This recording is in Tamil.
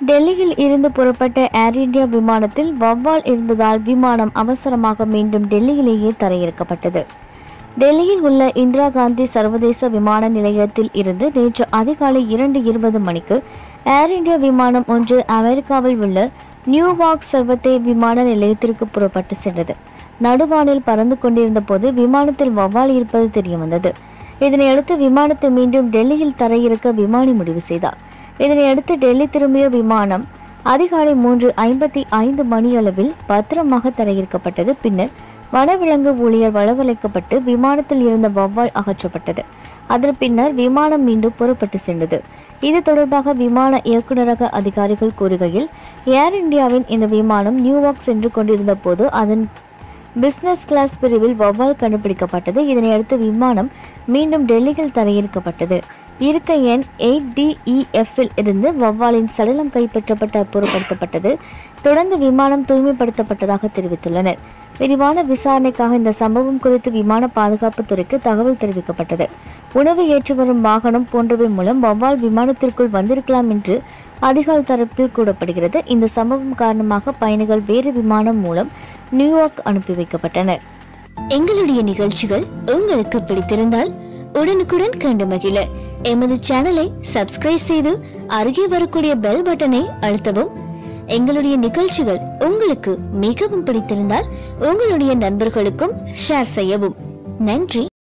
டெல்லியில் இருந்து புறப்பட்ட ஏர் இந்தியா விமானத்தில் வௌவால் இருந்ததால் விமானம் அவசரமாக மீண்டும் டெல்லியிலேயே தரையிறக்கப்பட்டது. டெல்லியில் உள்ள இந்திரா காந்தி சர்வதேச விமான நிலையத்தில் இருந்து நேற்று அதிகாலை 2:20 மணிக்கு ஏர் இந்தியா விமானம் ஒன்று அமெரிக்காவில் உள்ள நியூயார்க் சர்வதே விமான நிலையத்திற்கு புறப்பட்டு சென்றது. நடுவானில் பறந்து கொண்டிருந்த போது விமானத்தில் வௌவால் இருப்பது தெரியவந்தது. இதனையடுத்து விமானத்தை மீண்டும் டெல்லியில் தரையிறக்க விமானி முடிவு செய்தார். இதனையடுத்து டெல்லி திரும்பிய விமானம் அதிகாலை 3:55 மணியளவில் பத்திரமாக தரையிறக்கப்பட்டது. பின்னர் வனவிலங்கு ஊழியர் வரவழைக்கப்பட்டு விமானத்தில் இருந்த வௌவால் அகற்றப்பட்டது. அதன் பின்னர் விமானம் மீண்டும் புறப்பட்டு சென்றது. இது தொடர்பாக விமான இயக்குநரக அதிகாரிகள் கூறுகையில், ஏர் இந்தியாவின் இந்த விமானம் நியூயார்க் சென்று கொண்டிருந்த போது அதன் பிசினஸ் கிளாஸ் பிரிவில் வௌவால் கண்டுபிடிக்கப்பட்டது. இதனையடுத்து விமானம் மீண்டும் டெல்லியில் தரையிறக்கப்பட்டது. இருக்கை எண் 8DEFல் இருந்து வௌவாலின் சடலம் கைப்பற்றப்பட்டு அப்புறப்படுத்தப்பட்டது. தொடர்ந்து விமானம் தூய்மைப்படுத்தப்பட்டதாக தெரிவித்துள்ளனர். விரிவான விசாரணைக்காக இந்த சம்பவம் குறித்து விமான பாதுகாப்பு துறைக்கு தகவல் தெரிவிக்கப்பட்டது. உணவு ஏற்றி வரும் வாகனம் போன்றவை மூலம் வௌவால் விமானத்திற்குள் வந்திருக்கலாம் என்று அதிகாரி தரப்பில் கூறப்படுகிறது. இந்த சம்பவம் காரணமாக பயணிகள் வேறு விமானம் மூலம் நியூயார்க் அனுப்பி வைக்கப்பட்டனர். எங்களுடைய நிகழ்ச்சிகள் உங்களுக்கு பிடித்திருந்தால் உடனுக்குடன் கண்டு மகிழ எமது சேனலை சப்ஸ்கிரைப் செய்து அருகே வரக்கூடிய பெல் பட்டனை அழுத்தவும். எங்களுடைய நிகழ்ச்சிகள் உங்களுக்கு மிகவும் பிடித்திருந்தால் உங்களுடைய நண்பர்களுக்கும் ஷேர் செய்யவும். நன்றி.